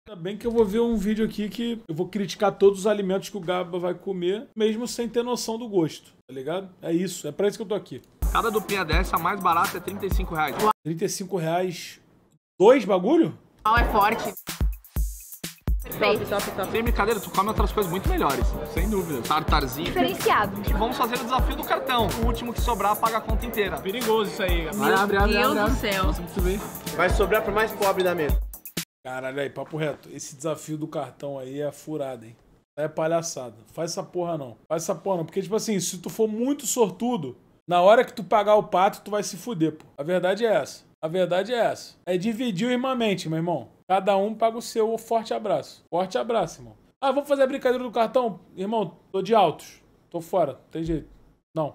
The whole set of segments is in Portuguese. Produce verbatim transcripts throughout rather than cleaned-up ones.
Ainda bem que eu vou ver um vídeo aqui que eu vou criticar todos os alimentos que o Gaba vai comer, mesmo sem ter noção do gosto, tá ligado? É isso, é pra isso que eu tô aqui. Cada duplinha dessa, a mais barata é trinta e cinco reais. trinta e cinco reais. Dois bagulho? Pau é forte. Perfeito. Top, top, top. Sem brincadeira, tu come outras coisas muito melhores, sem dúvida. Tartarzinho. Diferenciado. E vamos fazer o desafio do cartão. O último que sobrar paga a conta inteira. Perigoso isso aí, Meu abre, abre, Deus abre, abre. do céu. Nossa, muito bem. Vai sobrar pro mais pobre da mesa. Caralho, aí, papo reto. Esse desafio do cartão aí é furado, hein? É palhaçada. Faz essa porra não. Faz essa porra não. Porque, tipo assim, se tu for muito sortudo, na hora que tu pagar o pato, tu vai se fuder, pô. A verdade é essa. A verdade é essa. É dividir irmãmente, meu irmão. Cada um paga o seu forte abraço. Forte abraço, irmão. Ah, vamos fazer a brincadeira do cartão? Irmão, tô de altos. Tô fora. Tem jeito. Não.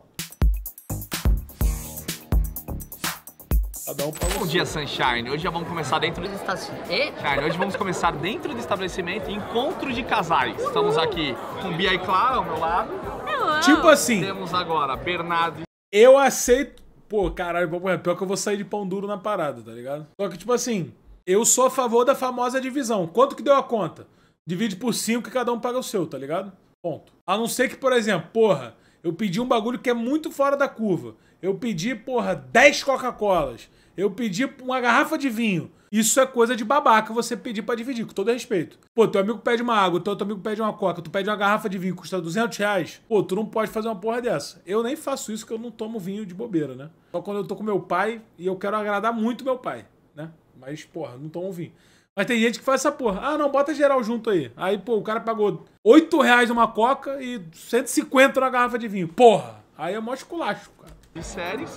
Cada um paga o seu. Bom dia, Sunshine. Hoje já vamos começar dentro do estabelecimento. Hoje vamos começar dentro do estabelecimento Encontro de Casais. Estamos aqui com Bia e Clara ao meu lado. Hello. Tipo assim. Temos agora Bernardo. Eu aceito. Pô, caralho, pior que eu vou sair de pão duro na parada, tá ligado? Só que, tipo assim, eu sou a favor da famosa divisão. Quanto que deu a conta? Divide por cinco e cada um paga o seu, tá ligado? Ponto. A não ser que, por exemplo, porra, eu pedi um bagulho que é muito fora da curva. Eu pedi, porra, dez Coca-Colas. Eu pedi uma garrafa de vinho. Isso é coisa de babaca você pedir pra dividir, com todo respeito. Pô, teu amigo pede uma água, teu outro amigo pede uma coca, tu pede uma garrafa de vinho que custa duzentos reais. Pô, tu não pode fazer uma porra dessa. Eu nem faço isso, que eu não tomo vinho de bobeira, né? Só quando eu tô com meu pai e eu quero agradar muito meu pai, né? Mas, porra, não tomo vinho. Mas tem gente que faz essa porra. Ah, não, bota geral junto aí. Aí, pô, o cara pagou oito reais numa coca e cento e cinquenta na garrafa de vinho. Porra! Aí é mó esculacho, cara. De séries.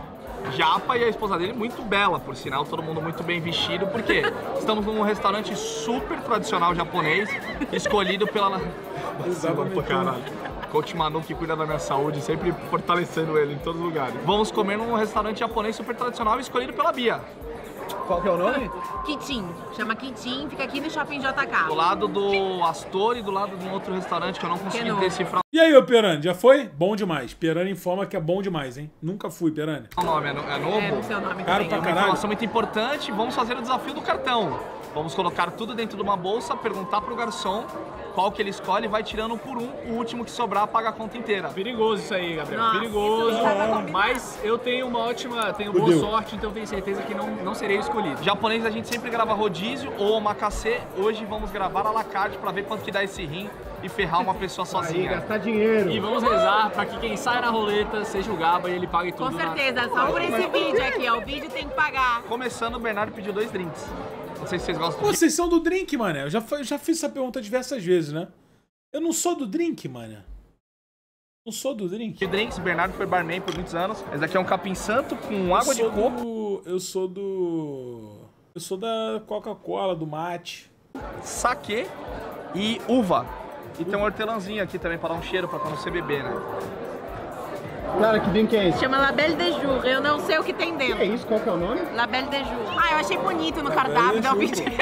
Japa e a esposa dele muito bela, por sinal, todo mundo muito bem vestido, porque estamos num restaurante super tradicional japonês, escolhido pela... Exatamente. Caralho. Coach Manu, que cuida da minha saúde, sempre fortalecendo ele em todos os lugares. Vamos comer num restaurante japonês super tradicional, escolhido pela Bia. Qual que é o nome? Kitin. Chama Kitin, fica aqui no Shopping J K. Do lado do Astor e do lado de um outro restaurante que eu não consegui Que decifrar E aí, ô Perani, já foi? Bom demais. Perani informa que é bom demais, hein? Nunca fui, Perani. o nome, é, no- é novo? É, no seu nome Caro também. pra Uma caralho. informação muito importante, vamos fazer o desafio do cartão. Vamos colocar tudo dentro de uma bolsa, perguntar pro garçom qual que ele escolhe e vai tirando um por um, o último que sobrar paga a conta inteira. Perigoso isso aí, Gabriel. Nossa, Perigoso. isso não tava combinado. Mas eu tenho uma ótima, tenho boa Fudeu. sorte, então tenho certeza que não, não serei escolhido. Japonês a gente sempre grava rodízio ou omakase, hoje vamos gravar à la carte pra ver quanto que dá esse rim e ferrar uma pessoa sozinha. dinheiro. E vamos rezar pra que quem sai na roleta seja o Gaba e ele pague tudo. Com na- certeza, só por esse vídeo aqui, ó. O vídeo tem que pagar. Começando, o Bernardo pediu dois drinks. Não sei se vocês gostam Pô, de... vocês são do drink, mané. Eu já, fa- eu já fiz essa pergunta diversas vezes, né? Eu não sou do drink, mané. Não sou do drink. de drinks. O Bernardo foi barman por muitos anos. Esse daqui é um capim santo com água Eu de sou coco. do- Eu sou do... Eu sou da Coca-Cola, do mate. Saquê e uva. E tem um hortelãzinho aqui também para dar um cheiro, para quando você beber, né? Cara, que drink é esse? Chama La Belle de Jour. Eu não sei o que tem Que é dentro. isso? Qual que é o nome? La Belle de Jour. Ah, eu achei bonito no La cardápio, Belle então eu de pedi.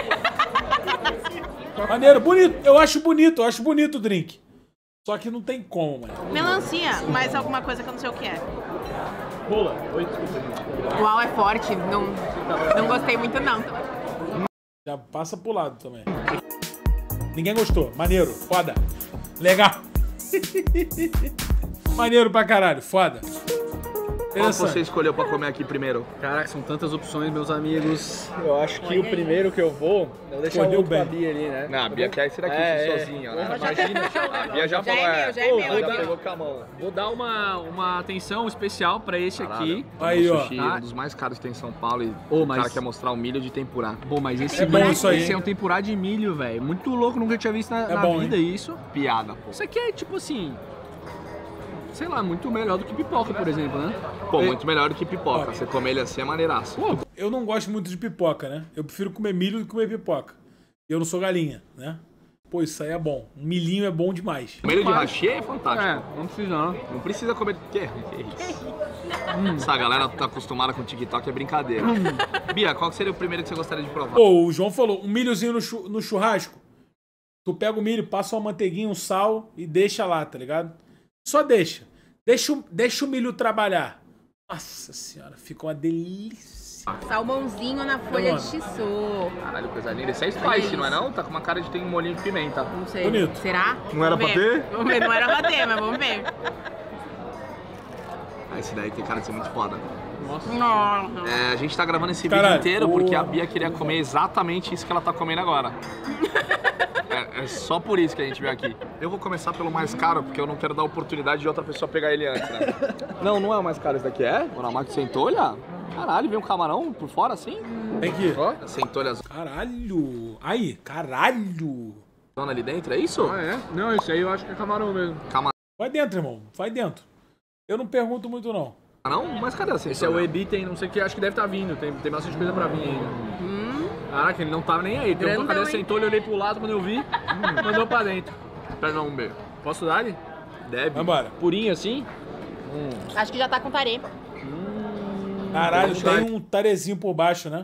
Maneiro, bonito. Eu acho bonito, eu acho bonito o drink. Só que não tem como, mano. Melancia, mais alguma coisa que eu não sei o que é. Rola. Oi, desculpa. Uau, é forte. Não, não gostei muito, não. Já passa pro lado também. Ninguém gostou. Maneiro, foda. Legal. Maneiro pra caralho, foda. Qual você Interessante. escolheu para comer aqui primeiro? Caraca, são tantas opções, meus amigos. Eu acho que o primeiro que eu vou, eu vou deixar o Escolheu outro pra bem. Bia ali, né? Não, a Bia quer esse daqui É, é. sozinha, né? Porra, Imagina. A Bia já Já falou, é meu, já é Pô, meu. já aqui. pegou com a mão. Vou dar uma, uma atenção especial pra esse aqui. Aí, o ó. sushi, um dos mais caros que tem em São Paulo e Ô, o mas- cara quer mostrar o milho de tempurá. Bom, mas esse, É bom milho- isso aí, esse hein? é um tempurá de milho, velho. Muito louco, nunca tinha visto na, É na bom, vida isso. Piada, pô. Isso aqui é tipo assim, sei lá, muito melhor do que pipoca, por exemplo, né? Pô, muito melhor do que pipoca. Ó. Você come ele assim é maneiraço. Pô, Eu não gosto muito de pipoca, né? Eu prefiro comer milho do que comer pipoca. Eu não sou galinha, né? Pô, isso aí é bom. Um milhinho é bom demais. O milho de hashi é fantástico. é, não precisa não. Não precisa comer... Que, que isso? Essa galera tá acostumada com TikTok, é brincadeira. Bia, qual que seria o primeiro que você gostaria de provar? Pô, o João falou, um milhozinho no, chu- no churrasco. Tu pega o milho, passa uma manteiguinha, um sal e deixa lá, tá ligado? Só deixa. Deixa o, deixa o milho trabalhar. Nossa senhora, fica uma delícia. Salmãozinho na folha de Demora. shiso. Caralho, coisa linda. Esse é spicy, não é não? Tá com uma cara de tem um molhinho de pimenta. Não sei. Bonito. Será? Não era Vamos pra ver. ter? Vamos ver, não era pra ter, mas vamos ver. Ah, esse daí tem cara de ser muito foda. Nossa. É, a gente tá gravando esse Caralho, vídeo inteiro o- porque a Bia queria comer exatamente isso que ela tá comendo agora. É, é só por isso que a gente veio aqui. Eu vou começar pelo mais caro, porque eu não quero dar oportunidade de outra pessoa pegar ele antes, né? Não, não é o mais caro esse daqui, é? O Namaki Centolha? Caralho, vem um camarão por fora assim? Tem que. Ó, Centolha Caralho. Aí, caralho. zona ali dentro, é isso? Ah, é? Não, esse aí eu acho que é camarão mesmo. Vai dentro, irmão. Vai dentro. Eu não pergunto muito, não. Não? Mas cadê a Centolha? Esse é o Ebi, tem não sei o que, acho que deve estar vindo. Tem, tem bastante coisa pra vir ainda. Caraca, ele não tava nem aí. Tem Grandão, um cadê hein? sentou, eu olhei pro lado quando eu vi, mandou pra dentro. Pega um B. Posso dar ele? Deve. Vambora. Purinho assim? Acho que já tá com tare. Caralho, tem um tarezinho por baixo, né?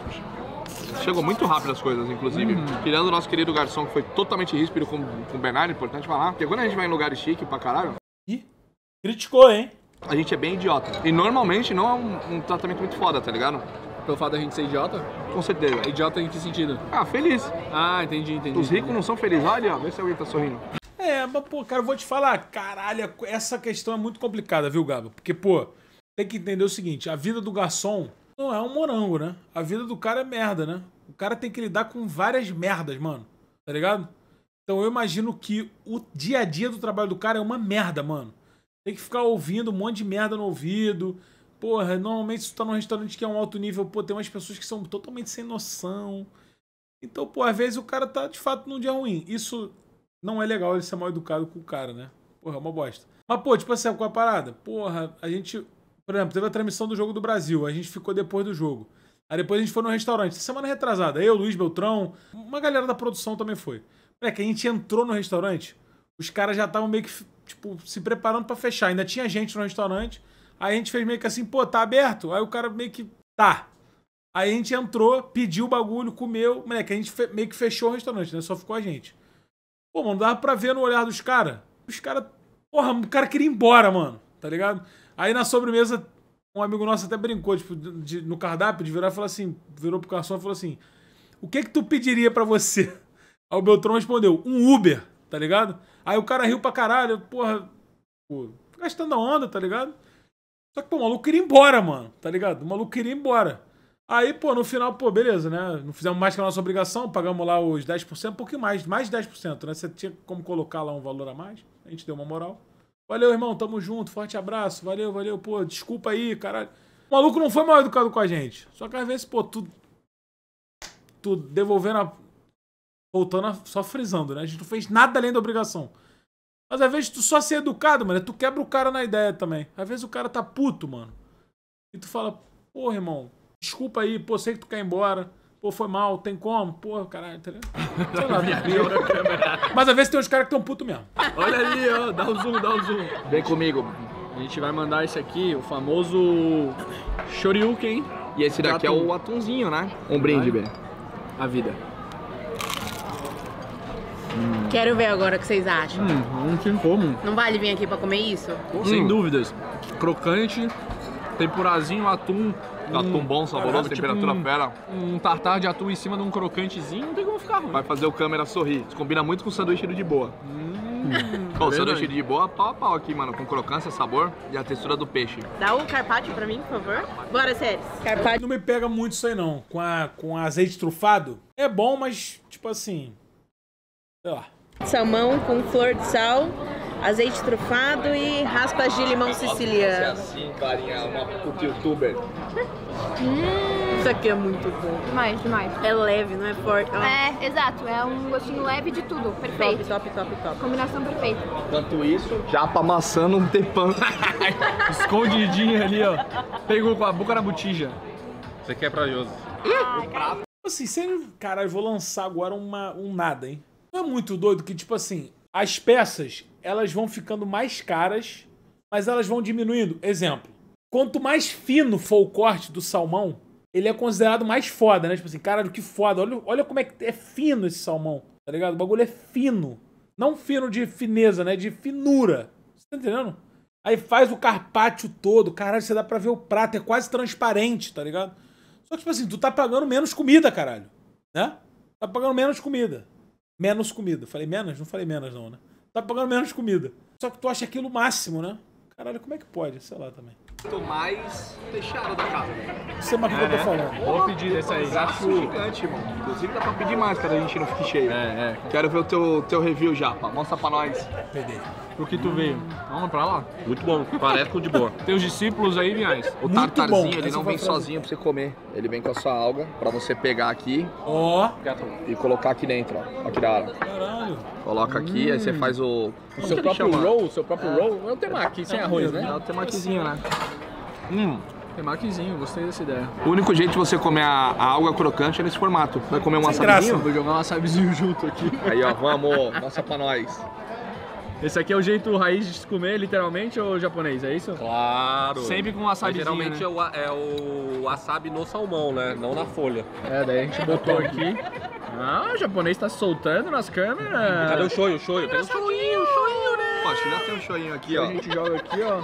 Chegou muito rápido as coisas, inclusive. Tirando o nosso querido garçom, que foi totalmente ríspido com, com o Bernardo, importante falar. Porque quando a gente vai em lugares chique pra caralho, Ih, criticou, hein? a gente é bem idiota. E normalmente não é um, um tratamento muito foda, tá ligado? Pelo fato da gente ser idiota? Com certeza. Idiota em que sentido? Ah, feliz. Ah, entendi, entendi. Os ricos não são felizes. Olha, ó, vê se alguém tá sorrindo. É, mas, pô, cara, eu vou te falar, caralho, essa questão é muito complicada, viu, Gaba? Porque, pô, tem que entender o seguinte, a vida do garçom não é um morango, né? A vida do cara é merda, né? O cara tem que lidar com várias merdas, mano, tá ligado? Então eu imagino que o dia a dia do trabalho do cara é uma merda, mano. Tem que ficar ouvindo um monte de merda no ouvido. Porra, normalmente se tu tá num restaurante que é um alto nível, pô, tem umas pessoas que são totalmente sem noção. Então, pô, às vezes o cara tá, de fato, num dia ruim. Isso não é legal ele ser mal educado com o cara, né? Porra, é uma bosta. Mas, pô, tipo assim, qual a parada? Porra, a gente... Por exemplo, teve a transmissão do Jogo do Brasil. A gente ficou depois do jogo. Aí depois a gente foi no restaurante. Semana retrasada. Eu, Luiz Beltrão, uma galera da produção também foi. Moleque, a gente entrou no restaurante, os caras já estavam meio que, tipo, se preparando pra fechar. Ainda tinha gente no restaurante. Aí a gente fez meio que assim, pô, tá aberto? Aí o cara meio que, tá. Aí a gente entrou, pediu o bagulho, comeu. Moleque, a gente meio que fechou o restaurante, né? Só ficou a gente. Pô, mano, dava pra ver no olhar dos caras. Os caras, porra, o cara queria ir embora, mano. Tá ligado? Aí na sobremesa, um amigo nosso até brincou, tipo, de, de, no cardápio, de virar e falar assim, virou pro garçom e falou assim, o que que tu pediria pra você? Aí o Beltrão respondeu, um Uber, tá ligado? Aí o cara riu pra caralho, porra, pô, gastando a onda, tá ligado? Só que, pô, o maluco queria ir embora, mano, tá ligado? O maluco queria ir embora. Aí, pô, no final, pô, beleza, né? Não fizemos mais que a nossa obrigação, pagamos lá os dez por cento, um pouquinho mais, mais de dez por cento, né? Você tinha como colocar lá um valor a mais, a gente deu uma moral. Valeu, irmão, tamo junto, forte abraço, valeu, valeu, pô, desculpa aí, caralho. O maluco não foi mal educado com a gente. Só que às vezes, pô, tu, tu devolvendo a... Voltando a, só frisando, né? A gente não fez nada além da obrigação. Mas às vezes tu só ser educado, mano, tu quebra o cara na ideia também. Às vezes o cara tá puto, mano. E tu fala, pô, irmão, desculpa aí, pô, sei que tu quer ir embora. Pô, foi mal, tem como? Pô, caralho, entendeu? Sei lá. Mas às vezes tem uns caras que tão puto mesmo. Olha ali, ó, dá o zoom, dá o zoom. Vem comigo. A gente vai mandar esse aqui, o famoso Shoryuken, E esse daqui é o atunzinho, né? Um brinde, Bê. a vida. Quero ver agora o que vocês acham. Hum, não tinha como. Não vale vir aqui pra comer isso? Sem dúvidas. Crocante, tempurazinho, atum. Atum bom, saboroso, Tipo temperatura um- fera. Um tartar de atum em cima de um crocantezinho, não tem como ficar ruim. Vai fazer o câmera sorrir. Isso combina muito com o sanduíche de boa. Pô, o sanduíche verdade. de boa, pau a pau aqui, mano. Com crocância, sabor e a textura do peixe. Dá o carpaccio pra mim, por favor. Bora, Séries. Carpaccio. Não me pega muito isso aí, não. Com, a, com azeite trufado, é bom, mas, tipo assim... Sei lá. Salmão com flor de sal, azeite trufado e raspas de limão siciliano. assim, carinha, uma puta youtuber. Isso aqui é muito bom. Demais, demais. É leve, não é forte. Ó, É, exato. É um gostinho leve de tudo. Perfeito. top, top, top, top. Combinação perfeita. Enquanto isso, japa amassando um tepão. Escondidinho ali, ó. Pegou com a boca na botija. Isso aqui é pra Josi. Assim, sendo... Caralho, eu vou lançar agora uma, um nada, hein? Não é muito doido que, tipo assim, as peças, elas vão ficando mais caras, mas elas vão diminuindo. Exemplo, quanto mais fino for o corte do salmão, ele é considerado mais foda, né? Tipo assim, caralho, que foda. Olha, olha como é que é fino esse salmão, tá ligado? O bagulho é fino. Não fino de fineza, né? De finura. Você tá entendendo? Aí faz o carpaccio todo. Caralho, você dá pra ver o prato. É quase transparente, tá ligado? Só que, tipo assim, tu tá pagando menos comida, caralho. Né? Tá pagando menos comida. Menos comida. Falei menos? Não falei menos, não, né? Tá pagando menos comida. Só que tu acha aquilo o máximo, né? Caralho, como é que pode? Sei lá também. Tô mais fechado da casa. Não sei mais o que eu tô falando. Vou pedir desse aí. Acho gigante, irmão. Inclusive dá pra pedir mais, cara, a gente não fique cheio. É, é. Quero ver o teu, teu review, Japa. Mostra pra nós. Peguei. Pro que tu veio. Vamos pra lá? Muito bom, parece com de boa. Teus discípulos aí, Vinhais. O Muito tartarzinho, bom. ele Essa não foi vem a frase. sozinho pra você comer. Ele vem com a sua alga pra você pegar aqui Ó. e colocar aqui dentro, ó. Olha que da hora. Caralho. Coloca aqui, aí você faz o... O seu próprio roll, o seu próprio roll. É o temaki, sem arroz, É né? o temaquizinho, né? Hum. Temakizinho, gostei dessa ideia. O único jeito de você comer a, a alga crocante é nesse formato. Vai comer um Sem wasabizinho? graça. Vou jogar um wasabizinho junto aqui. Aí, ó, vamos. Mostra pra nós. Esse aqui é o jeito raiz de se comer, literalmente, ou japonês, é isso? Claro. Sempre com Mas wasabizinho, geralmente né? é, o, é o wasabi no salmão, né? Não na folha. É, daí a gente botou aqui. Ah, o japonês tá se soltando nas câmeras. Cadê o shoyu? O shoyu? Tem o shoyu, o shoyu, né? Ó, acho que já tem um shoyinho aqui, A ó. gente joga aqui, ó.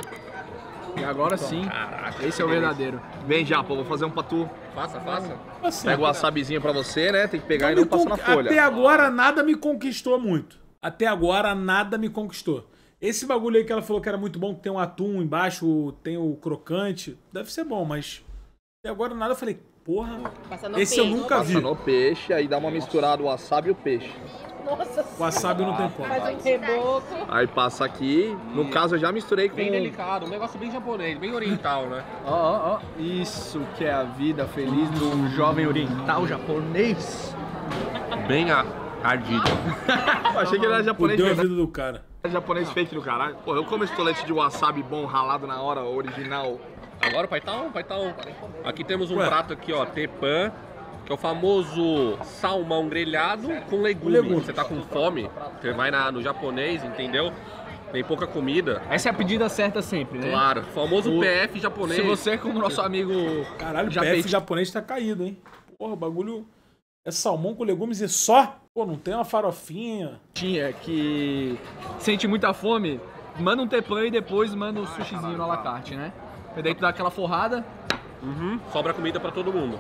E agora sim, esse é o verdadeiro. Vem, Japa, eu vou fazer um pra tu. Faça, faça. Assim, Pega o wasabizinho pra você, né? Tem que pegar e não não me passar na con- folha. Até agora nada me conquistou muito. Até agora nada me conquistou. Esse bagulho aí que ela falou que era muito bom, que tem um atum embaixo, tem o crocante, deve ser bom, mas até agora nada eu falei, porra, Passa no esse eu peixe. nunca vi. Passa no peixe, aí dá uma misturada o wasabi e o peixe. Nossa, Wasabi não tem como. faz um reboco. Aí passa aqui. No caso, eu já misturei com... Bem delicado, um negócio bem japonês, bem oriental, né? Ó, ó, ó. Isso que é a vida feliz do jovem oriental japonês. Bem a- ardido. Eu achei que ele era japonês Fudeu a verdade. vida do cara. Japonês fake do caralho. Pô, eu como esse tolete de wasabi bom, ralado na hora, original. Agora, paitão, paitão. Aqui temos um Ué. prato aqui, ó, tepan, que é o famoso salmão grelhado com legume. Legume. Você tá com fome, você vai na, no japonês, entendeu? Tem pouca comida. Essa é a pedida certa sempre, né? Claro, famoso O- P F japonês. Se você, como nosso amigo Caralho, o já P F fez- japonês tá caído, hein? Porra, o bagulho é salmão com legumes e só? Pô, não tem uma farofinha. tinha, que sente muita fome, manda um tepan e depois manda um sushizinho no alacarte, né? E daí tu dá aquela forrada. Uhum, sobra comida pra todo mundo.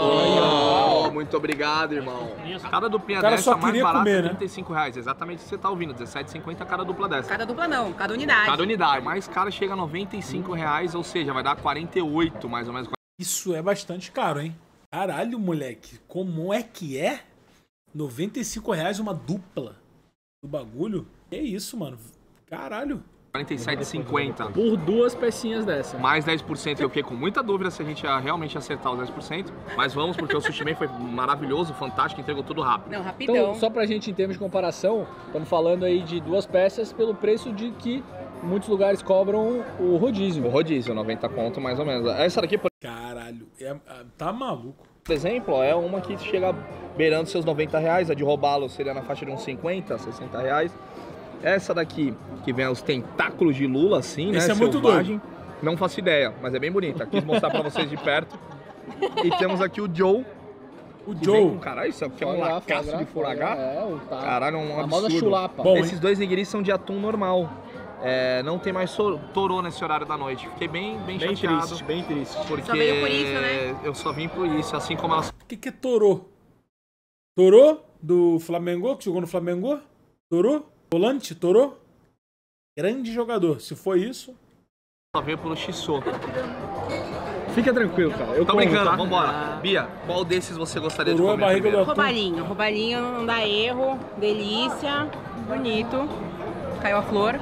Oh, muito obrigado, irmão. Cada duplinha O cara dessa só mais queria barata comer, é né? trinta e cinco reais. Exatamente o que você tá ouvindo. dezessete e cinquenta cada dupla dessa. Cada dupla não, cada unidade. Cada unidade. Mais cara chega a noventa e cinco reais, ou seja, vai dar quarenta e oito mais ou menos. Isso é bastante caro, hein? Caralho, moleque. Como é que é? noventa e cinco reais uma dupla do bagulho? Que isso, mano? Caralho. quarenta e sete e cinquenta. Por duas pecinhas dessa. Mais dez por cento eu fiquei com muita dúvida se a gente ia realmente acertar os dez por cento. Mas vamos, porque o Sushi Man foi maravilhoso, fantástico, entregou tudo rápido. Não, rapidão. Então, só pra gente, em termos de comparação, estamos falando aí de duas peças pelo preço de que muitos lugares cobram o O rodízio. rodízio, noventa conto mais ou menos. Essa daqui, por Caralho. É- tá maluco. exemplo, ó, é uma que chega beirando seus noventa reais. A de roubá-lo seria na faixa de uns cinquenta, sessenta reais. Essa daqui, que vem os tentáculos de Lula, assim, né? Esse é muito selvagem. Não faço ideia, mas é bem bonita. Quis mostrar pra vocês de perto. E temos aqui o Joe. O Que vem com, Joe. caralho, isso aqui é um Foie gras, lacaço foie de gras, furagá. É, o tá. Caralho, é um A famosa absurdo. chulapa. Bom, Esses dois nigiris são de atum normal. É, não tem mais so- torô nesse horário da noite. Fiquei bem, bem, Bem chateado. triste, bem triste. Porque Só veio por isso, né? eu só vim por isso, assim como elas O que, que é Torô? Torô? Do Flamengo? Que jogou no Flamengo? Torô? Volante? Torô? Grande jogador. Se foi isso. só veio pelo Xissô. Fica tranquilo, cara. Eu Tô como, brincando, tá? vambora. Bia, qual desses você gostaria Torô de é comer barriga do primeiro? atum. Roubalinho. Roubalinho não dá erro. Delícia. Bonito. Caiu a flor.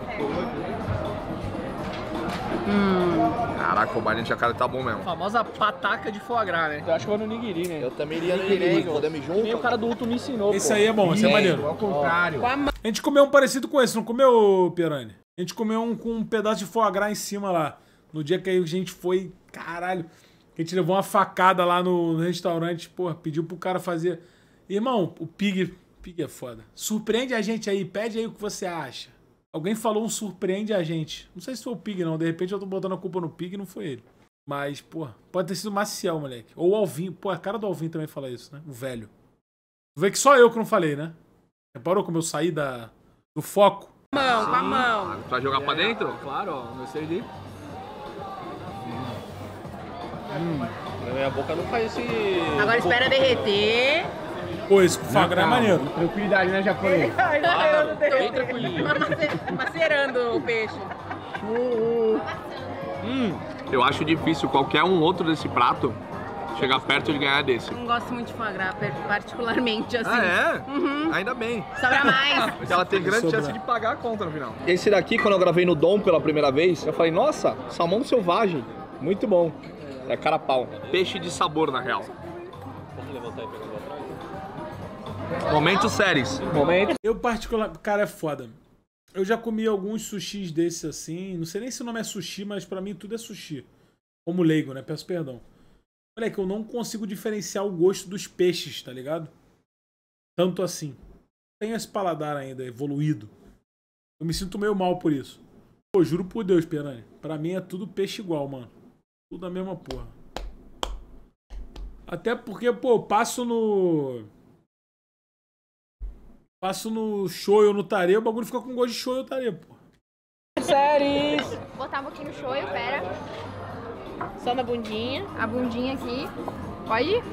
Caraca, o balinho de jacaré tá bom mesmo. A famosa pataca de foie gras, né? Eu acho que vai no nigiri, né? Eu também iria no Nigiri, nigiri, podemos ir Que nem o junto? cara do Uto me ensinou, Esse pô. aí é bom, esse é maneiro. Ao contrário. Com a mão. A gente comeu um parecido com esse, não comeu, Pirani? A gente comeu um com um pedaço de foie gras em cima lá. No dia que a gente foi, caralho, que a gente levou uma facada lá no, no restaurante, porra, pediu pro cara fazer. Irmão, o Pig, Pig é foda. Surpreende a gente aí, pede aí o que você acha. Alguém falou um surpreende a gente. Não sei se foi o Pig, não. De repente eu tô botando a culpa no Pig e não foi ele. Mas, porra, pode ter sido o Maciel, moleque. Ou o Alvin. Pô, a cara do Alvin também fala isso, né? O velho. Vê que só eu que não falei, né? Reparou como eu saí da, do foco? Com a mão, com a mão. Vai jogar pra dentro? Claro, ó. Gostei de... Minha boca não faz esse... Agora espera derreter. Pô, esse foie gras é maneiro. Tranquilidade, né, japonês? Claro, bem tranquilinho. Macerando o peixe. Hum, eu acho difícil qualquer um outro desse prato chegar perto de ganhar desse. Não gosto muito de foie gras, particularmente assim. Ah, é? Uhum. Ainda bem. Sobra mais. Porque ela tem grande Sobrar. chance de pagar a conta no final. Esse daqui, quando eu gravei no Dom pela primeira vez, eu falei, nossa, salmão selvagem, muito bom. É carapau. Peixe de sabor, na real. Vamos levantar e pegar o atrás? Momento séries. Momento. Eu particular... Cara, é foda. Eu já comi alguns sushis desses assim. Não sei nem se o nome é sushi, mas pra mim tudo é sushi. Como leigo, né? Peço perdão. Olha que eu não consigo diferenciar o gosto dos peixes, tá ligado? Tanto assim. Tenho esse paladar ainda evoluído. Eu me sinto meio mal por isso. Pô, juro por Deus, Perani. Pra mim é tudo peixe igual, mano. Tudo a mesma porra. Até porque, pô, eu passo no... Passo no shoyu ou no tare, o bagulho fica com gosto de shoyu ou tare, pô. Séries! Botar um pouquinho no shoyu, pera. Só na bundinha. A bundinha aqui. Pode ir?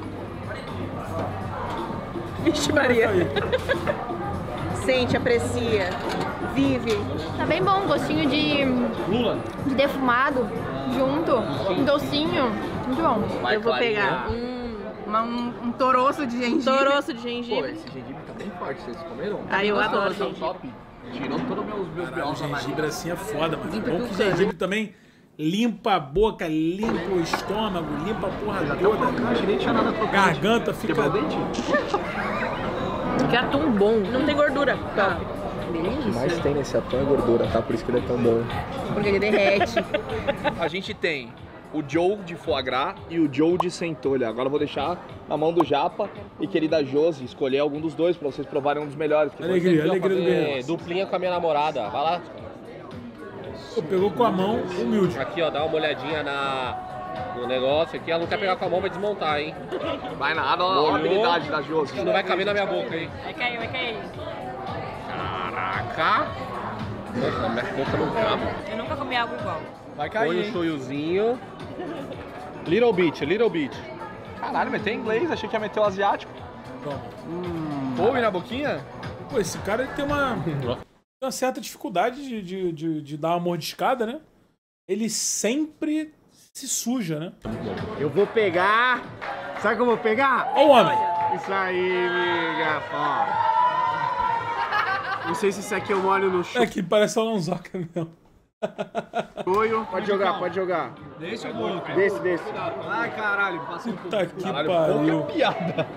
Vixe Maria. Sente, aprecia, vive. Tá bem bom, gostinho de, Lula. de defumado junto. Um docinho. Muito bom. Eu vou pegar um, uma- um, um toroço de gengibre. Toroço de Pô, gengibre. esse gengibre tá bem forte, vocês comeram? Ah, eu Gostoso, adoro tá gengibre. top. Tirou todos os meus, meus Caralho, bios da gengibre barriga. assim é foda, mano. Limpa Bom tudo, que né? gengibre também limpa a boca, limpa o estômago, limpa a porra Até toda. uma caixa, nem tinha nada crocante. Garganta fica... Quebrou o dente? Que atum bom. Não tem gordura. Tá. O que mais tem nesse atum é gordura, tá? Por isso que ele é tão bom. Porque ele derrete. A gente tem o Joe de foie gras e o Joe de centolha. Agora eu vou deixar na mão do Japa e querida Josi escolher algum dos dois pra vocês provarem um dos melhores. Alegria, Aqui, ó, alegria do fazer guerreiro. duplinha com a minha namorada. Vai lá. Pô, pegou com a mão, humilde. Aqui, ó, dá uma olhadinha na, no negócio aqui. Ela não quer pegar com a mão, vai desmontar, hein? Vai nada, olha a habilidade da Josi. Isso não vai caber na minha boca, hein? Vai cair, vai cair. Caraca! Nossa, minha boca não cabe. Eu nunca comi algo igual. Vai Põe cair, o hein? shoyuzinho. Little bit, little bit. Caralho, meteu em inglês, achei que ia meter o asiático. Toma. Ouve na boquinha? Pô, esse cara ele tem uma, tem uma certa dificuldade de, de, de, de dar uma mordiscada, né? Ele sempre se suja, né? Eu vou pegar. Sabe como eu vou pegar? Ó o homem. Isso aí, miga. Ó. Não sei se isso aqui eu molho no É que parece a Lanzoca mesmo. shoyu. Pode jogar, pode jogar. Desse ou do outro? Desse, desse. Ai, caralho, passou um Puta que pariu. Piada.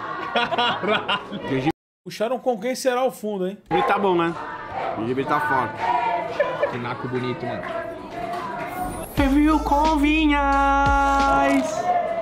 Puxaram com quem será o fundo, hein? O gengibre tá bom, né? O gengibre tá forte. Que naco bonito, mano. Review com vinhas.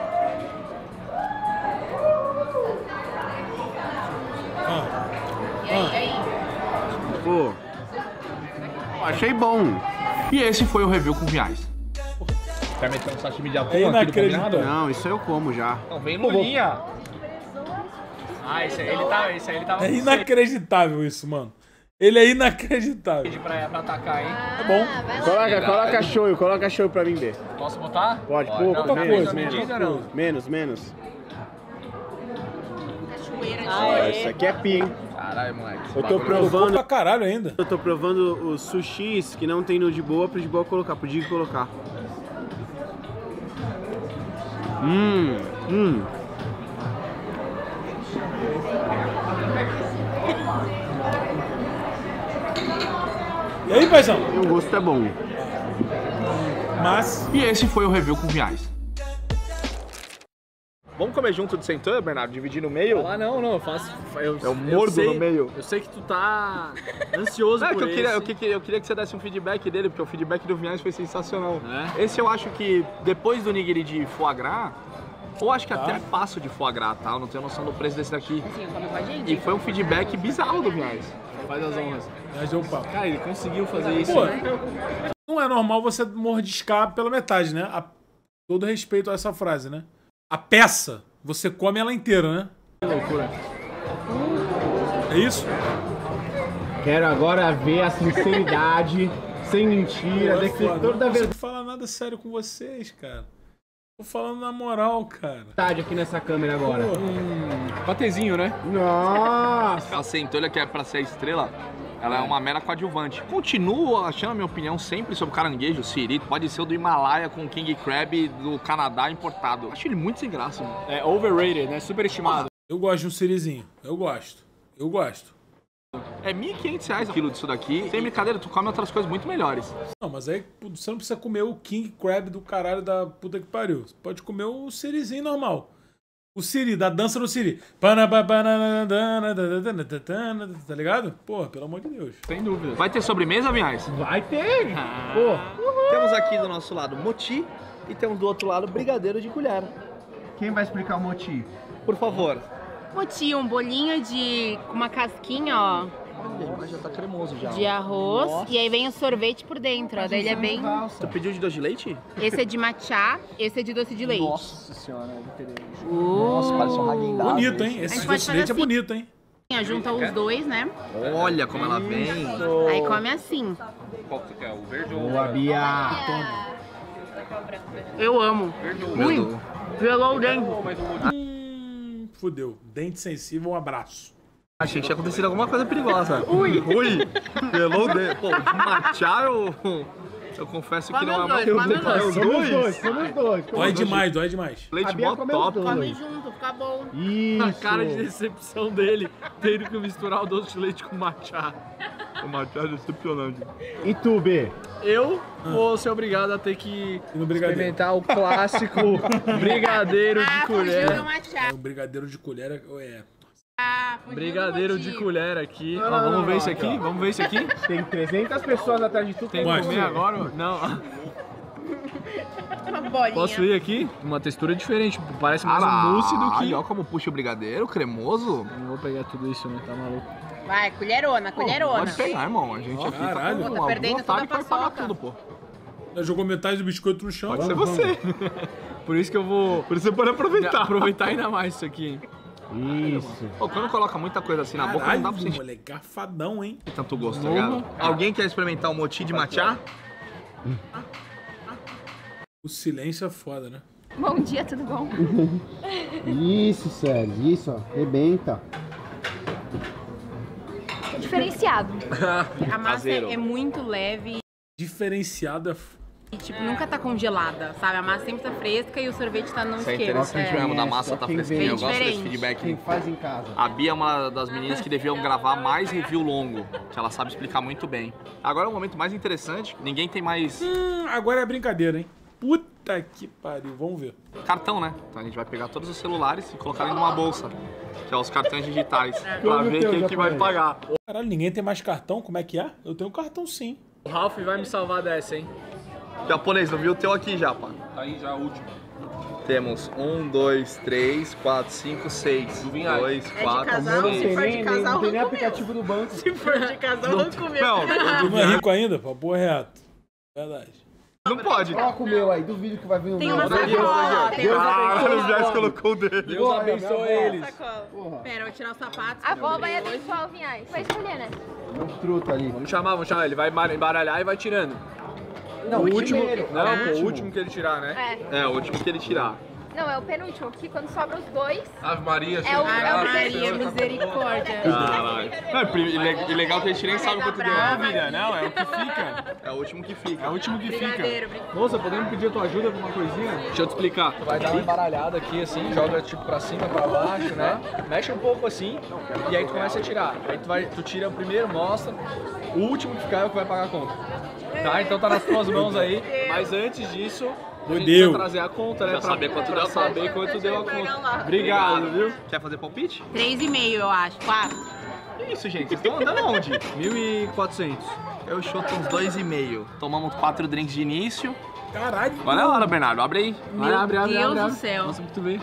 Pô. Achei bom. E esse foi o review com reais. Quer meter um sashimi de atum É aqui do inacreditável. combinado? Não, isso eu como já. Não, vem lulinha. Ah, esse aí ele tá. Esse aí ele tava É inacreditável isso, mano. Ele é inacreditável. pra, pra atacar, hein? É bom. Ah, vai lá. Coloca, coloca shoyu, coloca shoyu pra mim ver. Posso botar? Pode, Pode. pouco, Não, menos, menos, menos. medida, não. Menos, menos. Ah, Ó, é. isso aqui é pi, hein? Caralho, moleque. Eu tô Colocou provando. pra caralho ainda. Eu tô provando os sushis que não tem no de boa pro de boa colocar, pro Digo colocar. Hum, hum. E aí, paizão? O gosto é bom. Mas... E esse foi o review com reais. Vamos comer junto de centolha, Bernardo? Dividir no meio? Ah, não, não, eu faço. Eu, Eu mordo sei, no meio. Eu sei que tu tá ansioso Não, é por que eu, queria, esse. eu, que- eu queria que você desse um feedback dele, porque o feedback do Vinhais foi sensacional. É? Esse eu acho que, depois do nigiri de foie gras, ou acho que até passo de foie gras, tá? Eu não tenho noção do preço desse daqui. Sim, come com a E gente. foi um feedback bizarro do Vinhais. Faz as honras. Mas deu um papo. Cara, ele conseguiu fazer isso. Pô, né? não é normal você mordiscar pela metade, né? A... Todo respeito a essa frase, né? A peça, você come ela inteira, né? Que loucura. É isso? Quero agora ver a sinceridade, sem mentira, Pô, é foda. detector da Não verdade. consigo falar nada sério com vocês, cara. Tô falando na moral, cara. Tarde aqui nessa câmera agora. Hum, patezinho, né? Nossa! A centolha, que é pra ser a estrela, ela é uma mera coadjuvante. Continuo achando a minha opinião sempre sobre o caranguejo, o siri. Pode ser o do Himalaia com o King Crab do Canadá importado. Acho ele muito sem graça, mano. É overrated, né? Superestimado. Eu gosto de um sirizinho. Eu gosto. Eu gosto. É mil e quinhentos reais o quilo disso daqui. Sem brincadeira, tu come outras coisas muito melhores. Não, mas aí você não precisa comer o King Crab do caralho da puta que pariu. Você pode comer o sirizinho normal. O siri, da dança no siri. Tá ligado? Porra, pelo amor de Deus. Sem dúvida. Vai ter sobremesa, Vinhais? Vai ter! Ah. Pô, Temos aqui do nosso lado moti e temos do outro lado brigadeiro de colher. quem vai explicar o motivo? Por favor. Moti, um bolinho de com uma casquinha, ó, Olha, mas já tá cremoso já. de arroz. E aí vem o sorvete por dentro, ó. Daí ele é bem... Tu pediu de doce de leite? Esse é de matcha, esse é de doce de leite. Nossa senhora, eu queria. Nossa, parece um Häagen-Dazs. Bonito, hein? A Esse gente pode doce de leite fazer é bonito, hein? Assim, ó, junta os dois, né? Olha como ela vem. Aí come assim. Qual que você quer? O verde ou o Boa, Bia! Eu amo. verde ou o Ui, gelou o dente. Hum, fudeu. Dente sensível, um abraço. Achei que tinha acontecido alguma coisa perigosa. Ui! Ui! Pelou o dedo. Pô, de matcha eu... Eu confesso que Come não os é dois, uma... come os dois. Somos dois, somos dois. Dói demais, dói demais. Leite A Bia mó comeu os top. dois. Come junto, fica bom. Isso! A cara de decepção dele, tendo que misturar o doce de leite com matcha. O matcha é decepcionante. E tu, B? Eu vou ser obrigado a ter que E no brigadeiro? experimentar o clássico brigadeiro de Ah, fugiu colher. do matcha. É, o brigadeiro de colher é... é... Ah, fugiu do Brigadeiro de moti. colher aqui. Não, Ó, não, vamos não, ver não, esse aqui, aqui? ó. Vamos ver esse aqui? Tem trezentas pessoas atrás de tu. Tem que Mostra. comer agora? Não. Uma bolinha. Posso ir aqui? Uma textura diferente. Parece mais um mousse do que... Olha como puxa o brigadeiro, cremoso. Não vou pegar tudo isso, né? Tá maluco. Vai, colherona, colherona. Pode pegar, irmão. A gente aqui Caralho. tá com Tá uma perdendo vontade toda a pra pagar paçoca. tudo, pô. Já jogou metade do biscoito no chão. Pode ser você. Por isso que eu vou Por isso você pode aproveitar. aproveitar ainda mais isso aqui, hein? Isso. Pô, quando coloca muita coisa assim na boca, não Caralho, dá pra sentir moleque, garfadão, hein? tanto gosto, tá ligado? Alguém quer experimentar o moti de matcha? O silêncio é foda, né? Bom dia, tudo bom? Isso, Sérgio. Isso, ó. Rebenta. É diferenciado. A massa Caseiro. é muito leve Diferenciado é... f- e, tipo, nunca tá congelada, sabe? A massa sempre tá fresca e o sorvete tá no Isso é esquema. interessante mesmo, da massa só tá quem fresquinha. vem Eu gosto desse diferente. feedback. Quem faz em casa. A Bia é uma das meninas que deviam gravar mais review longo, que ela sabe explicar muito bem. Agora é o momento mais interessante, ninguém tem mais Hum, agora é brincadeira, hein? Puta que pariu, vamos ver. cartão, né? Então a gente vai pegar todos os celulares e colocar dentro de uma bolsa, que é os cartões digitais, pra Como ver teu, quem que vai japonês? pagar. Caralho, ninguém tem mais cartão? Como é que é? Eu tenho cartão sim. O Ralph vai me salvar dessa, hein? Japonês, não viu o teu aqui já, pá? Tá aí já o último. Temos um, dois, três, quatro, cinco, seis. Vinhais. Dois, de quatro, casal, seis. se for de nem, nem, casal, não tem nem vamos aplicativo do banco. Se for de casal, vamos comer. Não, Tu não é rico ainda? Papo reto. Verdade. não pode. Coloca o meu aí, duvido que vai vir o Tem meu. uma Vai vir. sacola, tem uma Caralho, o Jess colocou o dele. Deus Porra, abençoe minha avó. eles. sacola. Pera, eu vou tirar os sapatos. A que eu avó abri vai hoje. abençoar o Vinhais. Vai escolher, né? Um truta ali. Vamos chamar, vamos chamar. Ele vai embaralhar e vai tirando. Não, o último. primeiro. Não, É o pô, o último. último que ele tirar, né? É. É, o último que ele tirar. Não, é o penúltimo, porque quando sobra os dois, Ave Maria, É o- cheio de é o graça, Maria, Senhor, misericórdia. Caralho. Não, é pri- ile- legal que ele tira e nem sabe quanto deu. Brava. Vida, não, é o que fica. É o último que fica. É o último que fica. Brigadeiro, brigadeiro. Moça, podemos pedir a tua ajuda com uma coisinha? Deixa eu te explicar. Tu vai dar uma embaralhada aqui assim, joga tipo pra cima, pra baixo, né? Mexe um pouco assim e aí tu começa a tirar. Aí tu, vai, tu tira o primeiro, mostra. O último que ficar é o que vai pagar a conta. Tá? Então tá nas tuas mãos aí. Mas antes disso, a gente Fudeu. precisa trazer a conta, né? Pra saber quanto deu a conta. saber quanto deu a pegar conta. lá. Obrigado, viu? Quer fazer palpite? Três e meio, eu acho. Quatro. Que isso, gente? Vocês estão andando aonde? mil e quatrocentos. Eu chuto uns dois e meio. Tomamos quatro drinks de início. Caralho. Olha a hora, Bernardo. Abre aí. Vai, abre, abre, Deus abre, do abre. céu. Nossa, pra tu ver.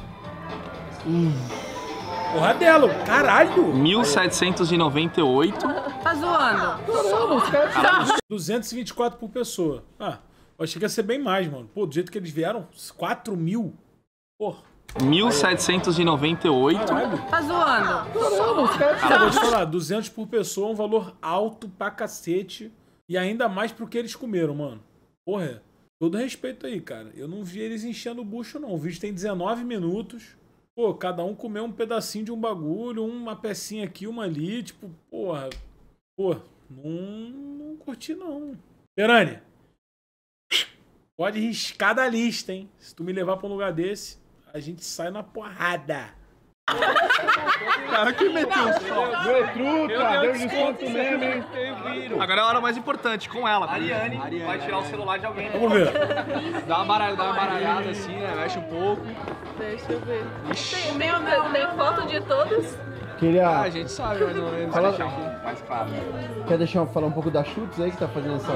Porra dela, caralho. mil setecentos e noventa e oito. Tá zoando. duzentos e vinte e quatro por pessoa. Ah, eu achei que ia ser bem mais, mano. Pô, do jeito que eles vieram, quatro mil. Porra, mil setecentos e noventa e oito. caralho. Tá zoando. Cara, vou te falar, duzentos por pessoa é um valor alto pra cacete. E ainda mais pro que eles comeram, mano. Porra, todo respeito aí, cara. Eu não vi eles enchendo o bucho, não. O vídeo tem dezenove minutos. Pô, cada um comeu um pedacinho de um bagulho, uma pecinha aqui, uma ali. Tipo, porra. Pô, não, não curti, não. Perânia, pode riscar da lista, hein? Se tu me levar pra um lugar desse, a gente sai na porrada. Cara, que meteu o sol. Deu truta, deu desconto mesmo, hein? Agora é a hora mais importante, com ela. A Ariane, Ariane vai tirar o celular de alguém. Vamos ver. Dá uma baralhada, dá uma baralhada assim, né? Mexe um pouco. Deixa eu ver. Tem, meu, meu, tem foto de todos? Queria... Ah, a gente sabe mais ou menos. Fala... Deixar aqui. Mais claro. Quer deixar eu falar um pouco da Chutes aí que tá fazendo essa...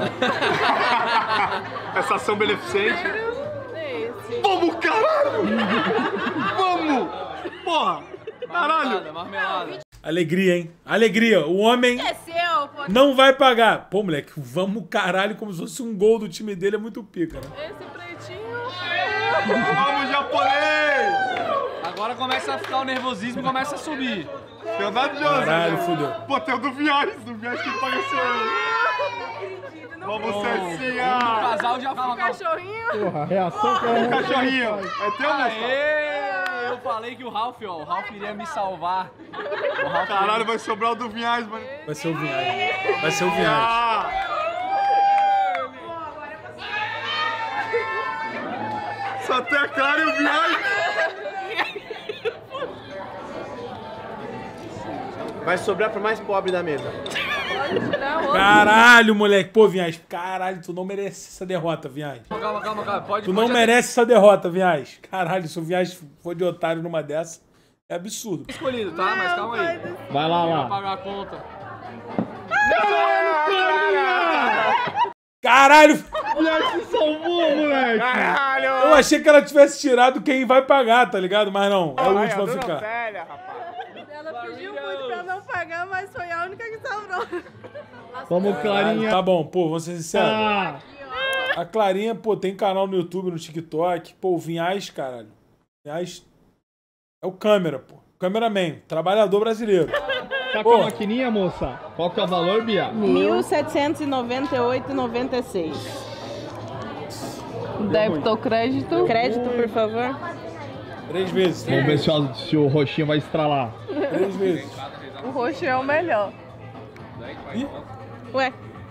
Essa ação beneficente. Esse. Vamos, caralho! Vamos! Porra! Caralho! Marmelada, marmelada. Alegria, hein? Alegria. O homem É seu, pô. não vai pagar. Pô, moleque, vamos caralho como se fosse um gol do time dele. É muito pica, né? Esse pretinho. Vamos, japonês! Agora começa a ficar o nervosismo e começa a subir. Tem nada de José. Caralho, fudeu. Pô, tem o do Viais. Do Viais que paga seu... Vamos, O Cecinha! casal já fala. Cachorrinho. Porra, a reação que é... Cachorrinho! É teu, moço? Aê! Eu falei que o Ralph, ó, o Ralph iria me salvar. O Ralph Caralho, vai sobrar o do Vinhais, mano. Vai ser o Vinhais. Vai ser o Vinhais. Ah! Só tem a Clara e o Vinhais. Vai sobrar pro mais pobre da mesa. Caralho, moleque. Pô, Vinhais. Caralho, tu não merece essa derrota, Vinhais. Calma, calma, calma. Pode, Tu pode não merece essa derrota, Vinhais. Caralho, se o Vinhais for de otário numa dessa, é absurdo. escolhido, tá? Mas calma aí. Vai lá, Vai lá. pagar a conta. Caralho! Vinhais se salvou, moleque. Caralho! Eu achei que ela tivesse tirado quem vai pagar, tá ligado? Mas não, é o último a ficar. Velha, rapaz. Ela pediu muito pra não pagar, mas foi a única que sobrou. Vamos, Caralho, Clarinha. tá bom, pô, vamos ser sinceros. Ah, A Clarinha, pô, tem canal no YouTube, no TikTok. Pô, o Vinhais, caralho. Vinhais é o câmera, pô. Cameraman, trabalhador brasileiro. tá Pô. com a maquininha, moça? Qual que é o valor, Bia? mil setecentos e noventa e oito reais e noventa e seis. Débito ou crédito? Crédito, por favor. Três vezes. Vamos ver se o, se o roxinho vai estralar. Três vezes. O roxo é o melhor. Ih, Ué,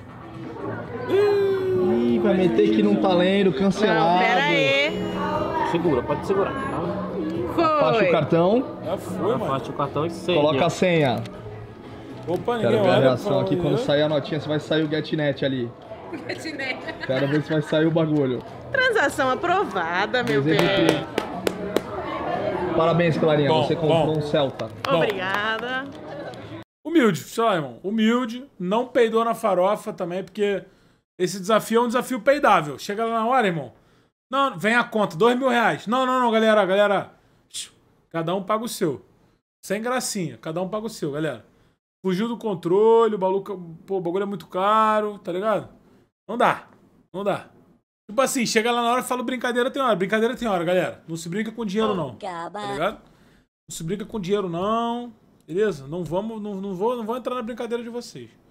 Ih, vai meter que não tá lendo, não, cancelado. pera aí. Segura, pode segurar. Baixa o Foi. cartão, já foi, mano. Baixa o cartão e segue. coloca a senha. Opa, ninguém Quero ver a olha. reação por aqui favor. quando sair a notinha, se vai sair o GetNet ali. Quero ver se vai sair o bagulho. Transação aprovada, meu Desejo bem. que- Parabéns, Clarinha, Bom, você comprou bom. um Celta. Bom. Obrigada. Humilde, sei lá, irmão. Humilde, não peidou na farofa também, porque esse desafio é um desafio peidável. Chega lá na hora, irmão. Não, vem a conta, dois mil reais. Não, não, não, galera, galera. Cada um paga o seu. Sem gracinha, cada um paga o seu, galera. Fugiu do controle, o bagulho, pô, o bagulho é muito caro, tá ligado? Não dá, não dá. Tipo assim, chega lá na hora e fala brincadeira tem hora. Brincadeira tem hora, galera. Não se brinca com dinheiro, não. Tá ligado? Não se brinca com dinheiro, não. Beleza? Não vamos, não, não vou, não vou entrar na brincadeira de vocês.